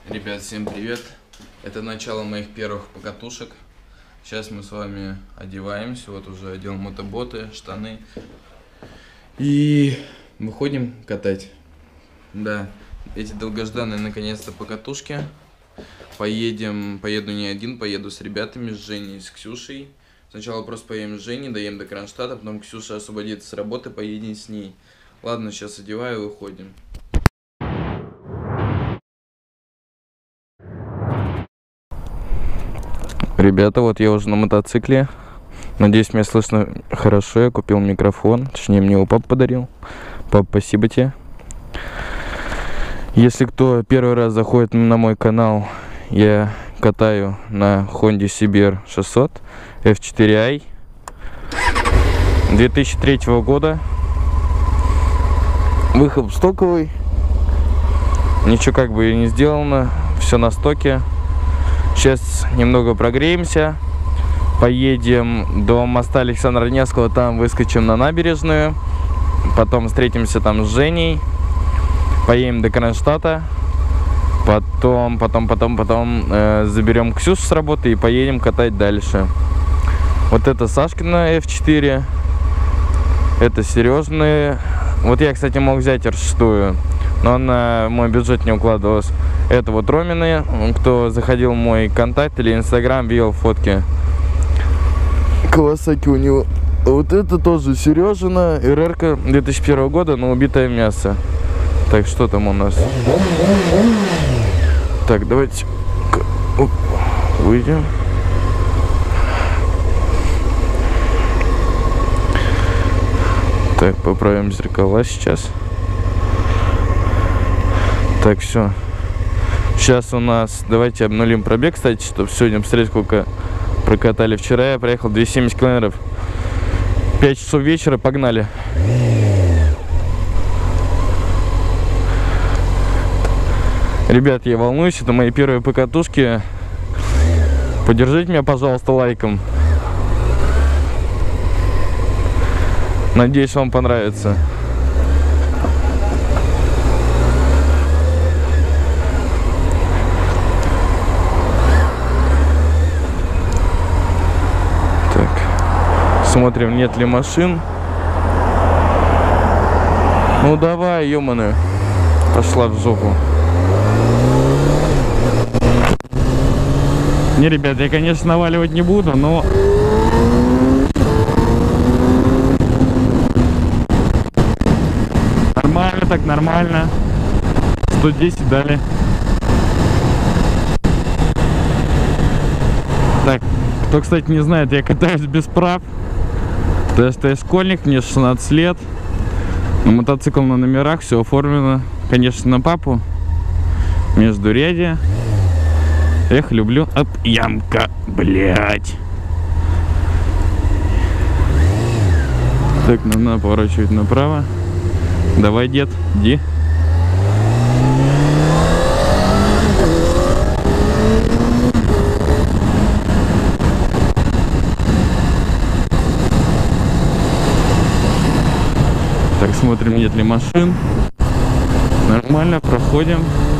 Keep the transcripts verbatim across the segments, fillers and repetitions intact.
Ребят, всем привет! Это начало моих первых покатушек. Сейчас мы с вами одеваемся. Вот уже одел мотоботы, штаны. И выходим катать. Да, эти долгожданные наконец-то покатушки. Поедем, поеду не один, поеду с ребятами, с Женей, с Ксюшей. Сначала просто поедем с Женей, доедем до Кронштадта, потом Ксюша освободится с работы, поедем с ней. Ладно, сейчас одеваю и уходим. Ребята, вот я уже на мотоцикле. Надеюсь, меня слышно хорошо. Я купил микрофон. Точнее, мне его папа подарил. Пап, спасибо тебе. Если кто первый раз заходит на мой канал, я катаю на Honda си би ар шестьсот эф четыре ай две тысячи третьего года. Выхлоп стоковый. Ничего как бы и не сделано. Все на стоке. Сейчас немного прогреемся, поедем до моста Александра Невского, там выскочим на набережную, потом встретимся там с Женей, поедем до Кронштадта, потом, потом, потом, потом э, заберем Ксюшу с работы и поедем катать дальше. Вот это Сашкина эф четыре, это Сережные. Вот я, кстати, мог взять эр шесть, но на мой бюджет не укладывалось. Это вот Ромины, кто заходил в мой контакт или инстаграм, видел фотки. Кавасаки у него. А вот это тоже Сережина, эр эр-ка две тысячи первого года, но убитое мясо. Так, что там у нас? Так, давайте выйдем. Так, поправим зеркала сейчас. Так, все. Сейчас у нас, давайте обнулим пробег, кстати, чтобы сегодня посмотреть, сколько прокатали. Вчера я проехал двести семьдесят километров. пять часов вечера, погнали. Ребят, я волнуюсь, это мои первые покатушки. Поддержите меня, пожалуйста, лайком. Надеюсь, вам понравится. Смотрим, нет ли машин. Ну давай, ёманы. Пошла в жопу. Не, ребят, я, конечно, наваливать не буду, но... Нормально так, нормально. сто десять дали. Так, кто, кстати, не знает, я катаюсь без прав. То есть я школьник, мне шестнадцать лет, на мотоцикл на номерах, все оформлено, конечно, на папу, междурядье. Эх, люблю. Оп, ямка, блять. Так, надо поворачивать направо. Давай, дед, иди. Так, смотрим, нет ли машин. Нормально, проходим.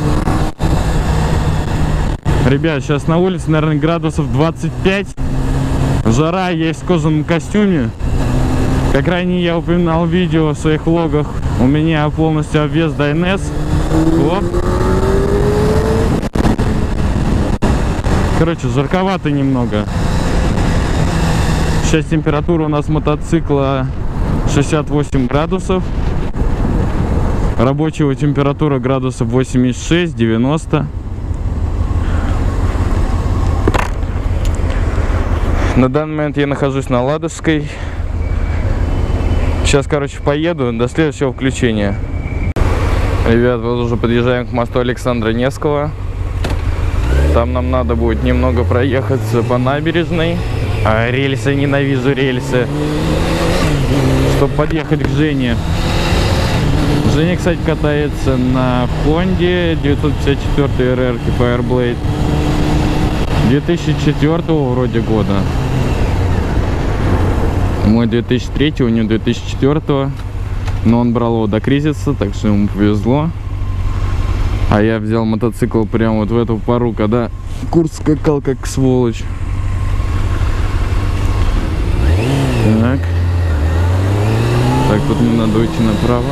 Ребят, сейчас на улице, наверное, градусов двадцать пять. Жара, есть в кожаном костюме. Как ранее я упоминал в видео в своих влогах, у меня полностью обвес Дайнес. Оп. Короче, жарковато немного. Сейчас температура у нас мотоцикла шестьдесят восемь градусов. Рабочая температура градусов восемьдесят шесть — девяносто. На данный момент я нахожусь на Ладожской. Сейчас, короче, поеду до следующего включения. Ребят, вот уже подъезжаем к мосту Александра Невского. Там нам надо будет немного проехаться по набережной. А рельсы, ненавижу рельсы. Чтобы подъехать к Жене. Женя, кстати, катается на Honda девятьсот пятьдесят четыре эр эр Fireblade две тысячи четвёртого вроде года. Мой две тысячи третьего, у него две тысячи четвёртого. Но он брал его до кризиса, так что ему повезло. А я взял мотоцикл прямо вот в эту пару, когда курс скакал как сволочь. Так. Так, тут мне надо уйти направо.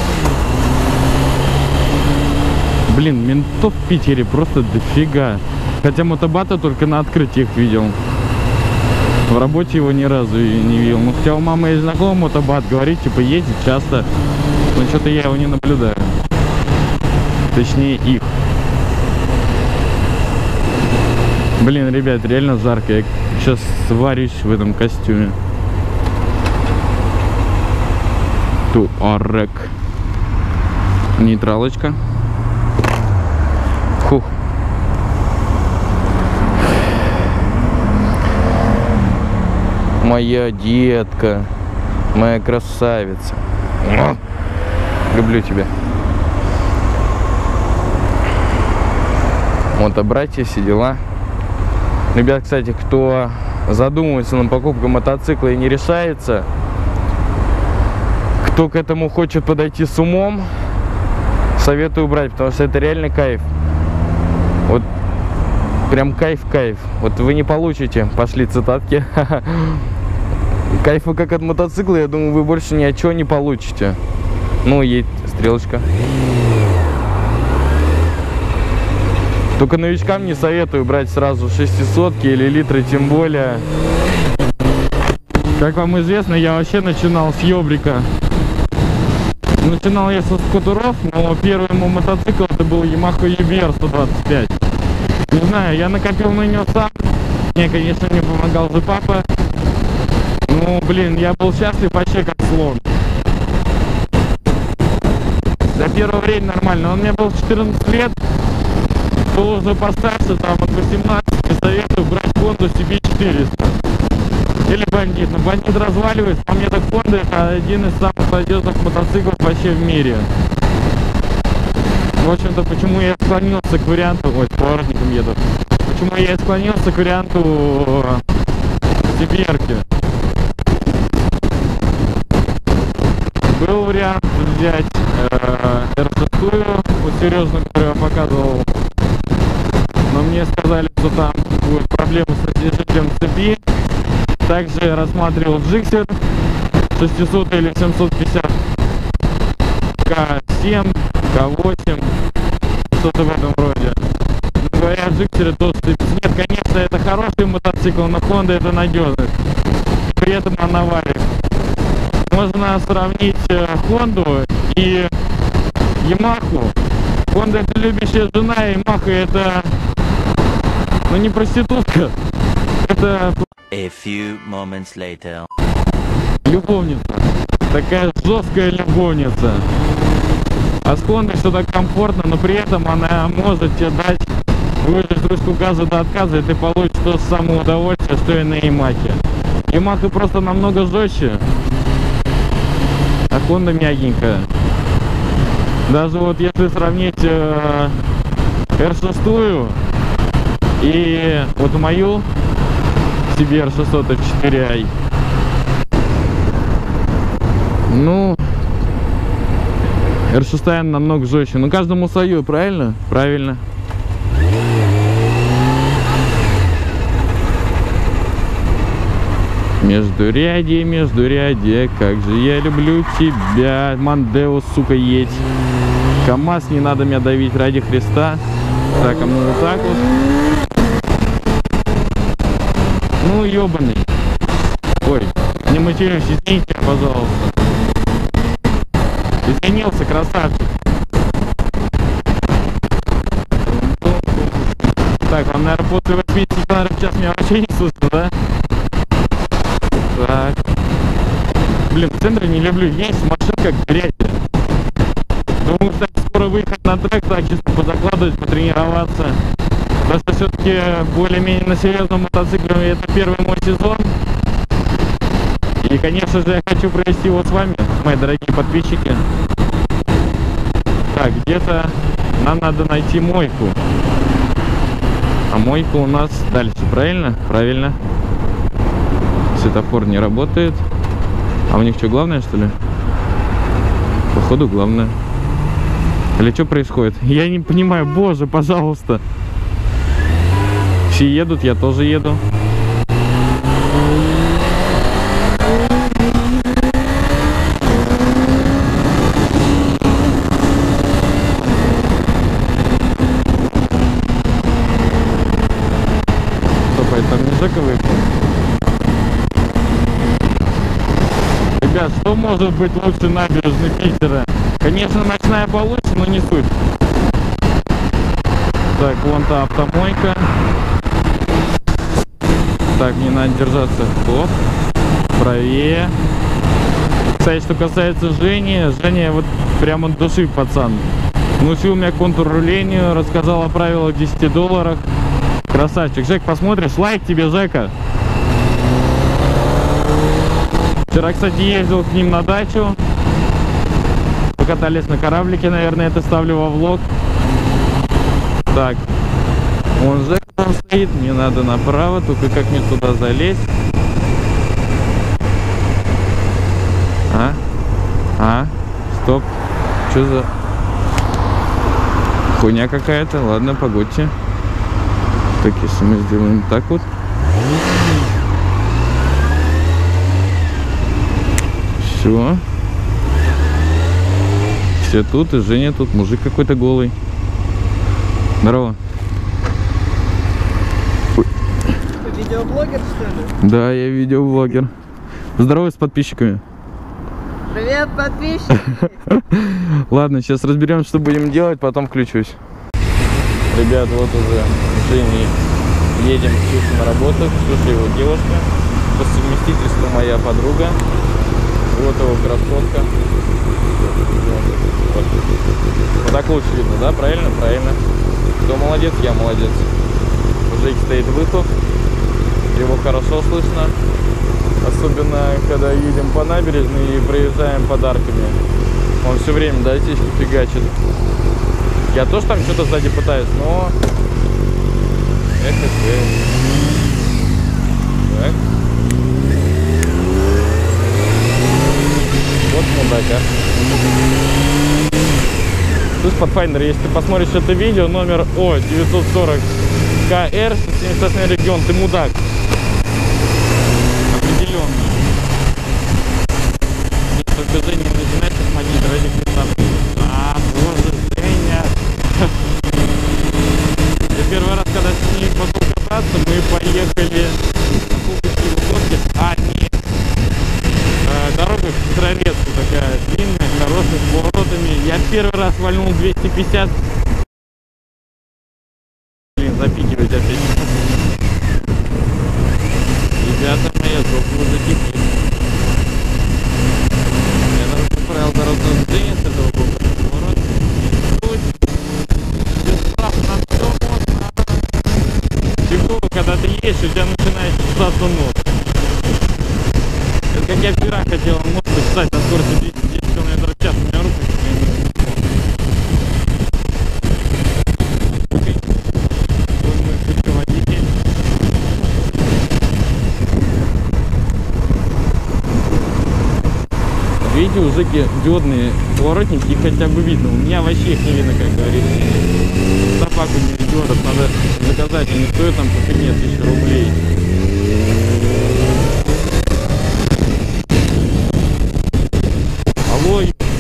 Блин, ментов в Питере просто дофига. Хотя мотобата только на открытиях видел. В работе его ни разу и не видел. Ну, хотя у мамы есть знакомый мотобат, говорит, типа, ездит часто. Но что-то я его не наблюдаю. Точнее, их. Блин, ребят, реально жарко. Я сейчас сварюсь в этом костюме. Туарек. Нейтралочка. Фух. Моя детка, моя красавица. Люблю тебя. Вот, а братья, все дела. Ребят, кстати, кто задумывается на покупку мотоцикла и не решается, кто к этому хочет подойти с умом, советую брать, потому что это реально кайф. Вот прям кайф-кайф. Вот вы не получите, пошли цитатки. Кайфа как от мотоцикла, я думаю, вы больше ни от чего не получите. Ну, едет стрелочка. Только новичкам не советую брать сразу шестисотки или литры, тем более. Как вам известно, я вообще начинал с ёбрика. Начинал я со скутеров, но первый мой мотоцикл это был Yamaha ю би ар сто двадцать пять. Не знаю, я накопил на него сам. Мне, конечно, мне помогал же папа. Ну, блин, я был счастлив вообще как слон. До первого времени нормально. Он мне был четырнадцать лет. Был уже постарше, там от восемнадцати, советую брать Honda си би четыреста. Или Бандит. Но Бандит разваливается. По мне так Honda это один из самых надежных мотоциклов вообще в мире. В общем-то, почему я склонился к варианту... Ой, с поворотником еду. Почему я склонился к варианту Сибирки. Был вариант взять э, эр шесть, вот серьезно говоря, я показывал. Но мне сказали, что там будет проблема с растяжителем цепи. Также рассматривал Gixxer шестьсот или семьсот пятьдесят ка семь, ка восемь, что-то в этом роде. Но говоря о Gixxer, то что нет, конечно, это хороший мотоцикл, но Honda это надежность. При этом она варит. Можно сравнить Honda и Yamaha. Honda это любящая жена, Yamaha это, ну, не проститутка, это A few moments later. любовница. Такая жесткая любовница. А с Honda что-то комфортно, но при этом она может тебе дать выжать ручку газа до отказа, и ты получишь то же самое удовольствие, что и на Yamaha. Yamaha просто намного жестче, а Honda мягенькая. Даже вот если сравнить э, эр шесть и вот мою си би ар шестьсот эф четыре ай, ну, эр шесть намного жестче. Ну, каждому свое, правильно? Правильно. Междурядье, междурядье, как же я люблю тебя. Мандео, сука, едь. КамАЗ, не надо меня давить ради Христа. Так, а мы вот так вот. Ну, ёбаный. Ой, не матерюсь, извините, пожалуйста. Извинился, красавчик. Так, он, наверное, после восьмидесяти километров в час меня вообще не слышно, да? Так. Блин, в центре не люблю есть, машин как грязь. Думаю, кстати, скоро выехать на трек, так чисто позакладывать, потренироваться. Потому что все-таки более-менее на серьезном мотоцикле это первый мой сезон. И, конечно же, я хочу провести его с вами, мои дорогие подписчики. Так, где-то нам надо найти мойку. А мойка у нас дальше, правильно? Правильно. Светофор не работает. А у них что, главное, что ли? Походу, главное. Или что происходит? Я не понимаю, боже, пожалуйста. Все едут, я тоже еду. Стоп, это не Жека выехал? Ребят, что может быть лучше набережной Питера? Конечно, ночная получше, но не суть. Так, вон та автомойка. Так, не надо держаться. Оп. Правее. Кстати, что касается Жени. Женя вот прямо от души пацан. Научил меня контур-рулению, рассказал о правилах десяти долларах. Красавчик. Жек, посмотришь? Лайк тебе, Жека. Вчера, кстати, ездил к ним на дачу. Покатались на кораблике, наверное, это ставлю во влог. Так. Вон Жека там стоит. Мне надо направо. Только как мне туда залезть? А? А? Стоп. Что за... хуйня какая-то? Ладно, погодьте. Так, если мы сделаем так вот. Все. Все тут, и Женя тут. Мужик какой-то голый. Здорово. Ты видеоблогер, что ли? Да, я видеоблогер. Здорово с подписчиками. Привет, подписчики! Ладно, сейчас разберем, что будем делать, потом включусь. Ребят, вот уже с Женей едем с Ксюшей на работу. Ксюша его девушка. По совместительству моя подруга. Вот его красотка. Вот так лучше видно, да? Правильно? Правильно. Кто молодец? Я молодец. У Жеки стоит выхлоп. Его хорошо слышно. Особенно, когда едем по набережной и проезжаем подарками. Он все время, да, здесь фигачит. Я тоже там что-то сзади пытаюсь, но... Эх, эх, эх. Так. Вот мудак, а. Слышь, Pathfinder, если ты посмотришь это видео, номер О девятьсот сорок ка эр, семьдесят восьмой регион, ты мудак. Определенно. Только Женя не начинает смотреть ради красоты. А, боже, Женя. Я первый раз, когда с ней пошел кататься, мы поехали на Кубышевой горке. А, нет. Дорога в Сестрорецку такая длинная, хорошая, с поворотами. Я первый раз вальнул двести пятьдесят. Блин, запикивать опять. Ребята мои, жопу вы затекли. Я даже поправил дорожное движение с этого бока. Поворот. Без прав на все можно. Фигово, когда ты едешь, у тебя начинает чесаться нос. Это как я вчера хотел нос почесать на скорости тридцать девять километров в час. У меня руки видите, у Жеки диодные поворотники, их хотя бы видно. У меня вообще их не видно, как говорится. Собаку не диодов надо заказать, они стоят там по фигне тысячу рублей. Алло,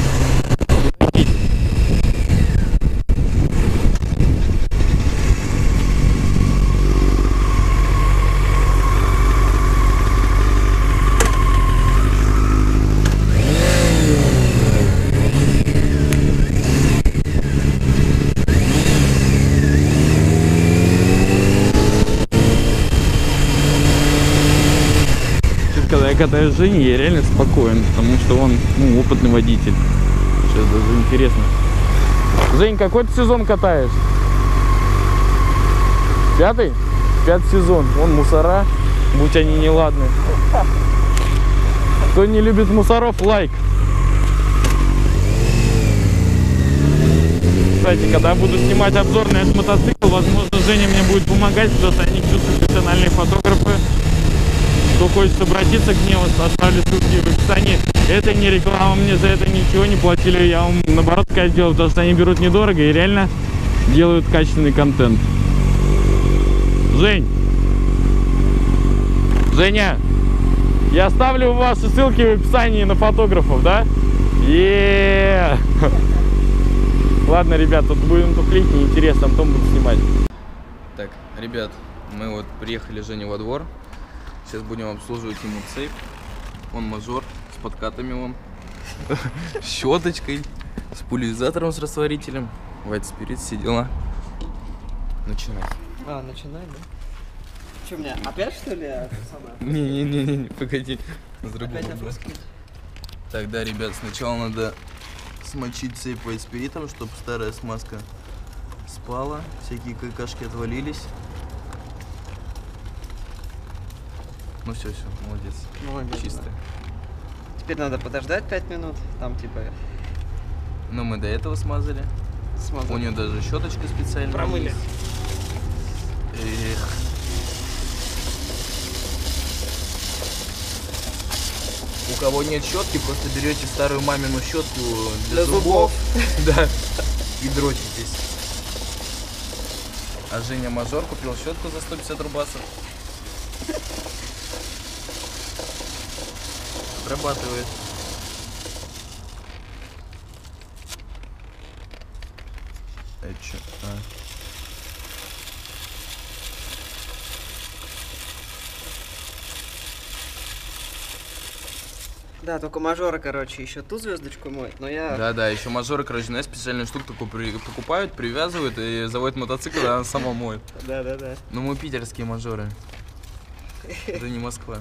когда я катаюсь с Женей, я реально спокоен, потому что он, ну, опытный водитель. Сейчас даже интересно. Жень, какой ты сезон катаешь? Пятый? Пятый сезон. Вон мусора, будь они неладны. Кто не любит мусоров, лайк. Кстати, когда буду снимать обзорный с мотоцикл, возможно, Женя мне будет помогать, потому что они чувствуют профессиональные фотографы. Кто хочет обратиться к ним, оставлю ссылки в описании. Это не реклама, мне за это ничего не платили. Я вам наоборот сказать делаю, потому что они берут недорого и реально делают качественный контент. Жень! Женя! Я оставлю ваши ссылки в описании на фотографов, да? Еее! Ладно, ребят, тут будем тухлить, неинтересно, потом буду снимать. Так, ребят, мы вот приехали Жене во двор. Сейчас будем обслуживать ему цепь. Он мажор, с подкатами он. С щеточкой, с пульверизатором, с растворителем. White Spirit, все дела. Начинай. А, начинай, да? Что, мне опять что ли? Не-не-не, погоди. С другого. Опять опускать? Так, да, ребят, сначала надо смочить цепь White Spirit, чтобы старая смазка спала, всякие какашки отвалились. Ну все, все, молодец. Молодец. Чисто. Да. Теперь надо подождать пять минут, там типа... Но мы до этого смазали. Смазали. У нее даже щеточка специальная. Промыли. Эх. У кого нет щетки, просто берете старую мамину щетку для, для зубов, зубов. Да, и дрочитесь. А Женя мажор купил щетку за сто пятьдесят рубасов. Срабатывает. Это что? А. Да, только мажора, короче, еще ту звездочку моет, но я... Да, да, еще мажоры, короче, знаешь, специальную штуку такую при... покупают, привязывают и заводят мотоцикл, и она сама моет. Да, да, да. Ну мы питерские мажоры. Это не Москва.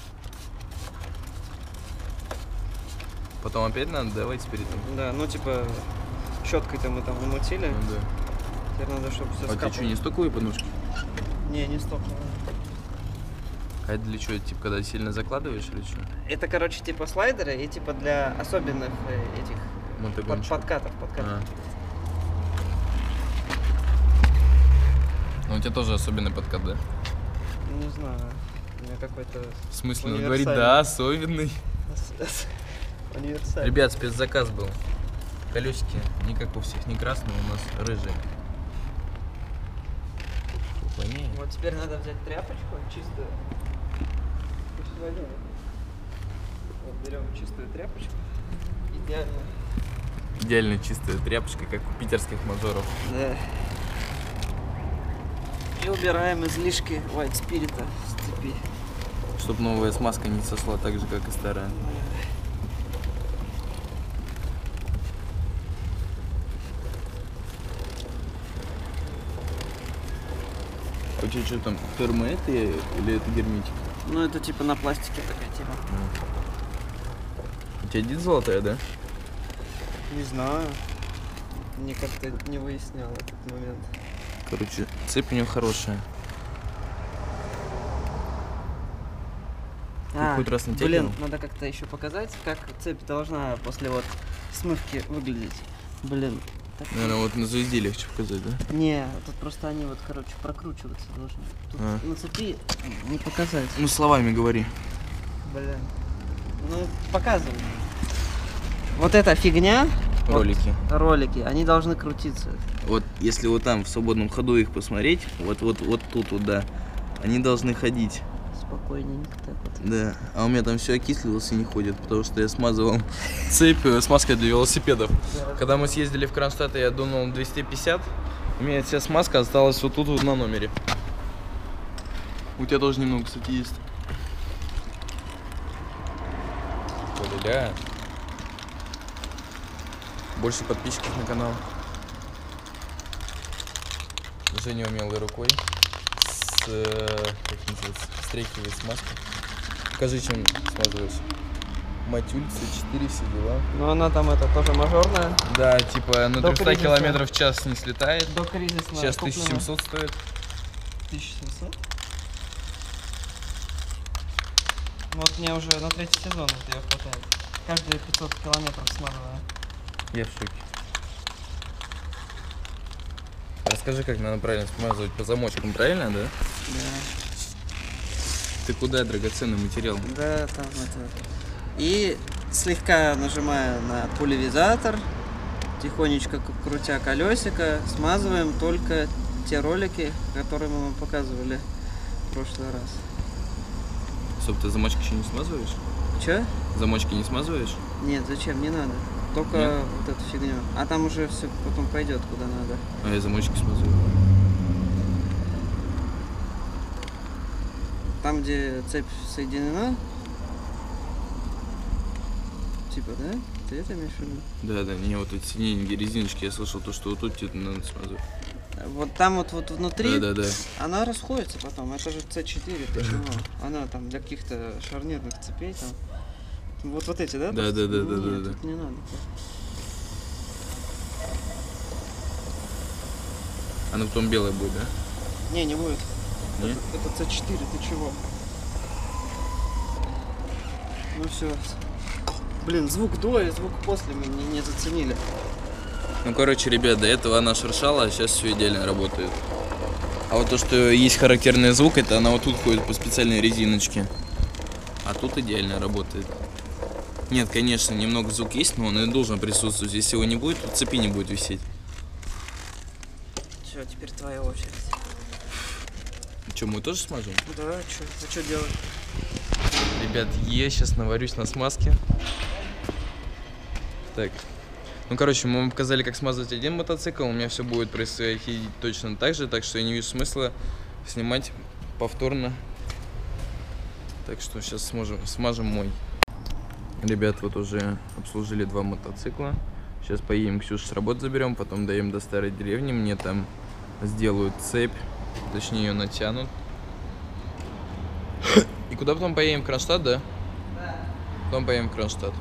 Потом опять надо, давайте перед этим. Да, ну типа щеткой-то мы там намутили. Ну, да. Теперь надо, чтобы все А у тебя что, не стоковые подножки? Не, не столько. А это для чего? Типа, когда сильно закладываешь или что? Это, короче, типа слайдеры и типа для особенных э, этих под, Мотогонщиков. подкатов, подкатов. А. Ну у тебя тоже особенный подкат, да? Не знаю, у меня какой-то... В смысле, он говорит, универсальный. да, особенный. Универсальный. Ребят, спецзаказ был. Колесики не как у всех, не красные, у нас рыжие. Плотнее. Вот теперь надо взять тряпочку чистую. Вот берем чистую тряпочку. Идеально. Идеально чистая тряпочка, как у питерских мажоров. Да. И убираем излишки White Spirit с цепи. Чтоб новая смазка не сошла так же, как и старая. А у тебя что там, термоэт или это герметик? Ну это типа на пластике такая тема. У тебя дит золотая, да? Не знаю. Мне как-то не выяснял этот момент. Короче, цепь у нее хорошая. А, хоть раз натягивал? блин, надо как-то еще показать, как цепь должна после вот смывки выглядеть. Блин. Так... Наверное, вот на звезде легче показать, да? Не, тут просто они вот, короче, прокручиваться должны. Тут А. на цепи не показать. Ну, словами говори. Блин. Ну, показывай. Вот эта фигня. Ролики. Вот, ролики, они должны крутиться. Вот если вот там в свободном ходу их посмотреть, вот вот вот тут вот, да, они должны ходить. Спокойненько так вот. Да, а у меня там все окислилось и не ходит, потому что я смазывал цепь смазкой для велосипедов. Да. Когда мы съездили в Кронштадт, я дунул двести пятьдесят, у меня вся смазка осталась вот тут вот на номере. У тебя тоже немного, кстати, есть. Поля. Больше подписчиков на канал. Женя умелой рукой с, как называется, с трекевой смазкой. Покажи, чем смазываешь. Матюль, С четыре, все дела. Ну она там это тоже мажорная. Да, типа на До триста кризиса. километров в час не слетает. До кризисная. Сейчас тысяча семьсот стоит. тысяча семьсот? Ну вот мне уже на третий сезон вот ее хватает. Каждые пятьсот километров смазываю. Я в шоке. Расскажи, как надо правильно смазывать по замочкам, правильно, да? Да. Ты куда, драгоценный материал? Да, там это. И слегка нажимая на пульверизатор, тихонечко крутя колесико, смазываем только те ролики, которые мы вам показывали в прошлый раз. Стоп, ты замочки еще не смазываешь? Че? Замочки не смазываешь? Нет, зачем? Не надо. Только Нет? вот эту фигню. А там уже все потом пойдет куда надо. А я замочки смазываю. Там, где цепь соединена. Типа, да? Ты это имеешь в виду? Да, да, не, вот эти синенькие резиночки, я слышал то, что вот тут тебе надо смазывать. Вот там вот, вот внутри, Да, да, да. она расходится потом. Это же С четыре, ты чего? Она там для каких-то шарнирных цепей там. Вот вот эти, да? Да, просто? да, да, да, Нет, да, тут да. не надо. Она потом белая будет, да? Не, не будет. Не? Это, это С четыре, ты чего? Ну все. Блин, звук до и звук после мы не, не заценили. Ну, короче, ребят, до этого она шуршала, а сейчас все идеально работает. А вот то, что есть характерный звук, это она вот тут ходит по специальной резиночке. А тут идеально работает. Нет, конечно, немного звук есть, но он и должен присутствовать. Если его не будет, то цепи не будет висеть. Все, теперь твоя очередь. Че, мы тоже смажем? Да, что? А что делать? Ребят, я сейчас наварюсь на смазке. Так. Ну, короче, мы вам показали, как смазывать один мотоцикл. У меня все будет происходить точно так же, так что я не вижу смысла снимать повторно. Так что сейчас сможем, смажем мой. Ребят, вот уже обслужили два мотоцикла. Сейчас поедем Ксюшу с работы заберем, потом доедем до старой деревни. Мне там сделают цепь, точнее ее натянут. И куда потом поедем? В Кронштадт, да? Да. Потом поедем в Кронштадт.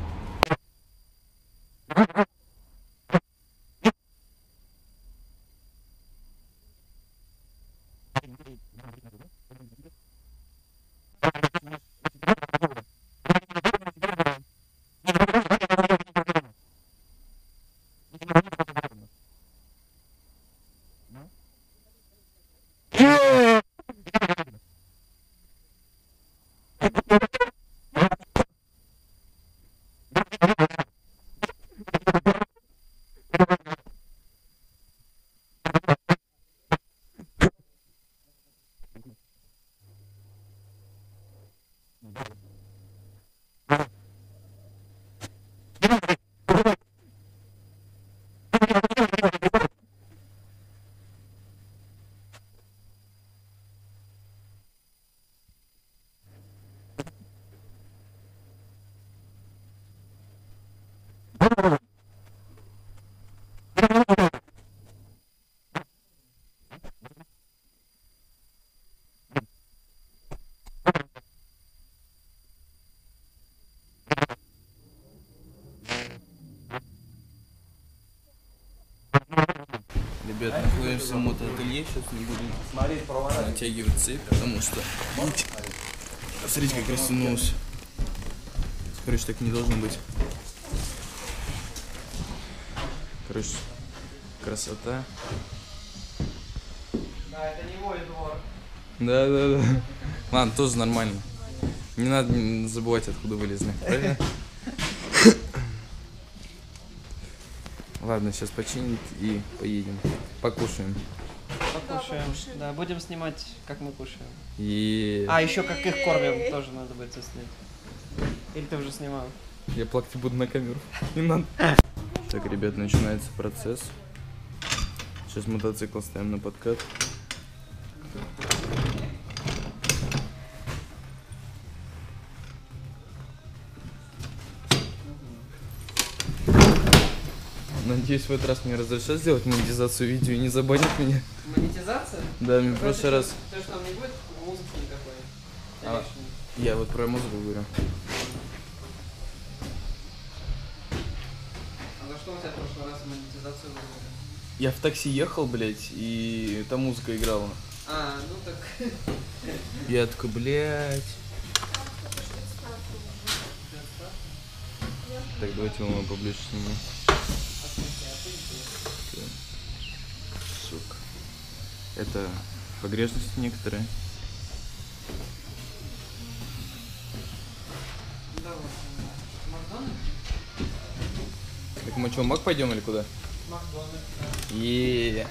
Ребят, находимся в мотоателье, сейчас не буду натягивать цепь, потому что, видите, смотрите, как растянулось. Короче, так не должно быть. Короче, красота. Да, это не мой двор. Да, да, да. Ладно, тоже нормально. Не надо забывать, откуда вылезли, правильно? Ладно, сейчас починить и поедем. Покушаем. Покушаем. Да, будем снимать, как мы кушаем. И... А, еще как их кормим, тоже надо будет заснять. Или ты уже снимал? Я плакать буду на камеру. Не надо. Так, ребят, начинается процесс. Сейчас мотоцикл ставим на подкат. Надеюсь, в этот раз мне разрешат сделать монетизацию видео и не забанят меня. Монетизация? Да, мне в прошлый раз... То есть там не будет музыки никакой? А, я вот про музыку говорю. А за что у тебя в прошлый раз монетизацию вызвали? Я в такси ехал, блядь, и там музыка играла. А, ну так... Я такой, блядь. Так, давайте мы поближе сниму. Сука. Это погрешности некоторые. Так мы что, в Мак пойдем или куда? И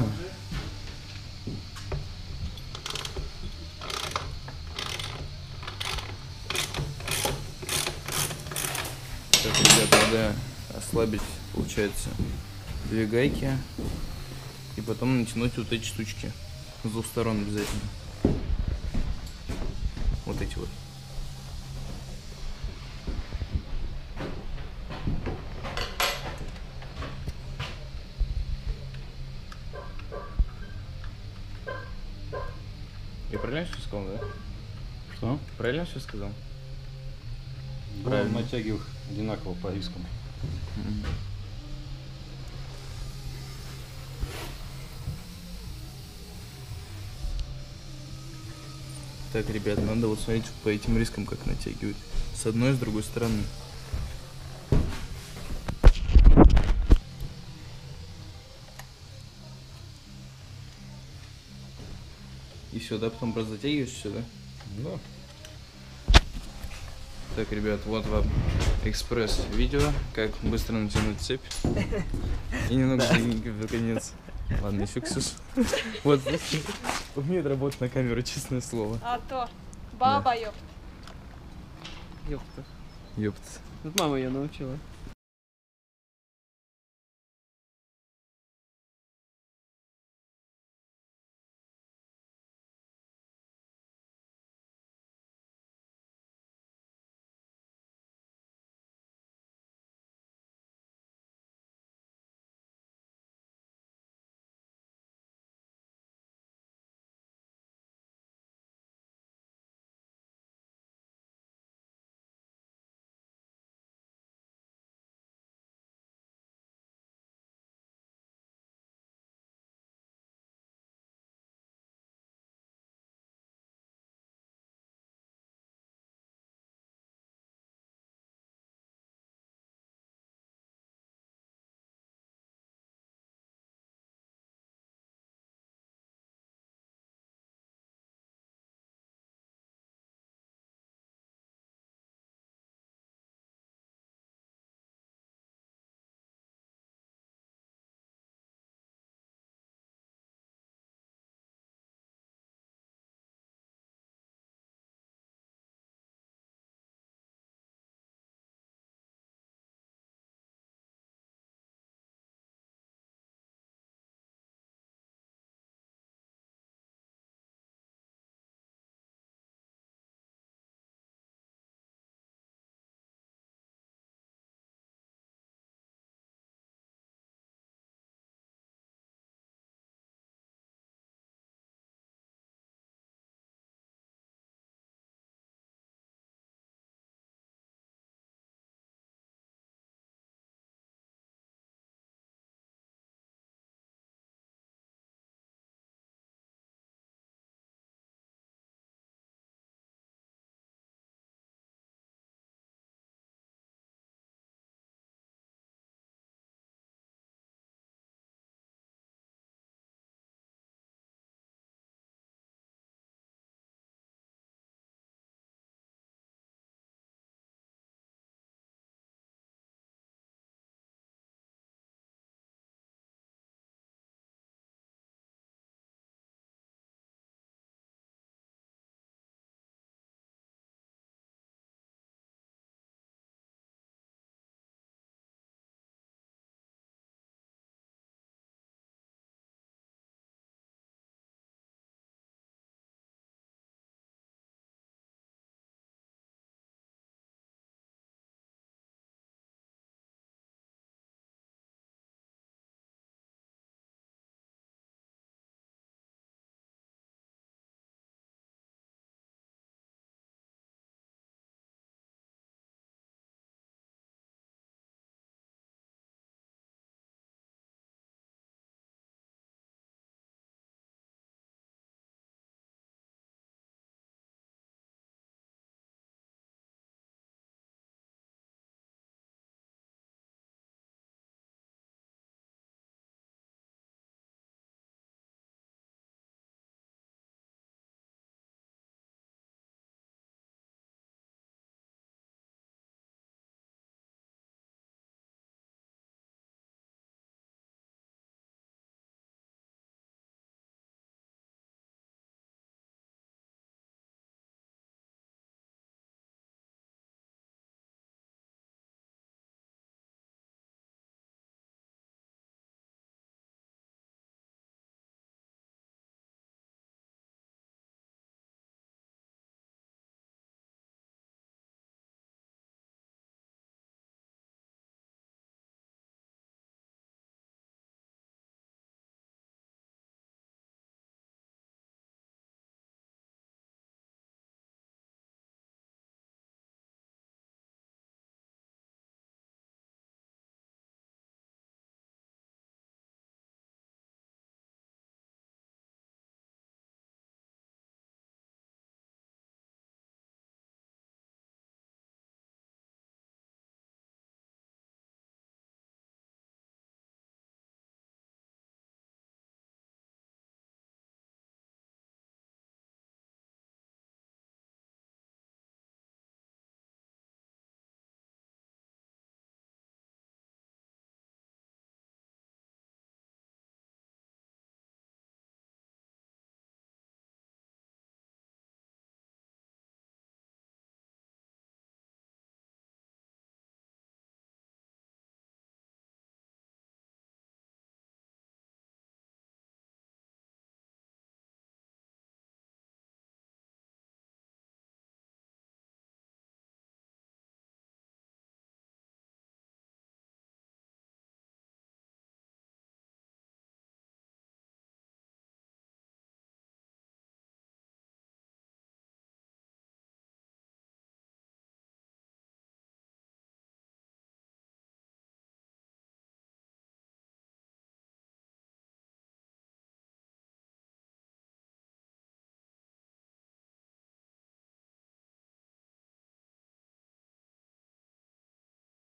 так, ребят, надо ослабить, получается, две гайки и потом натянуть вот эти штучки с двух сторон обязательно. Вот эти вот. Я правильно все сказал, да? Что? Правильно все сказал? Да, Правильно. натягиваю одинаково по рискам. Так, ребят, надо вот смотреть по этим рискам, как натягивают. С одной и с другой стороны. И все, да? Потом просто затягиваешь все, да? Да. Так, ребят, вот вам экспресс-видео, как быстро натянуть цепь. И немного денег под конец. Ладно, еще Ксюш. Вот, умеет работать на камеру, честное слово. А то. Баба, ёпт. Ёпта. Ёпт. Тут мама ее научила.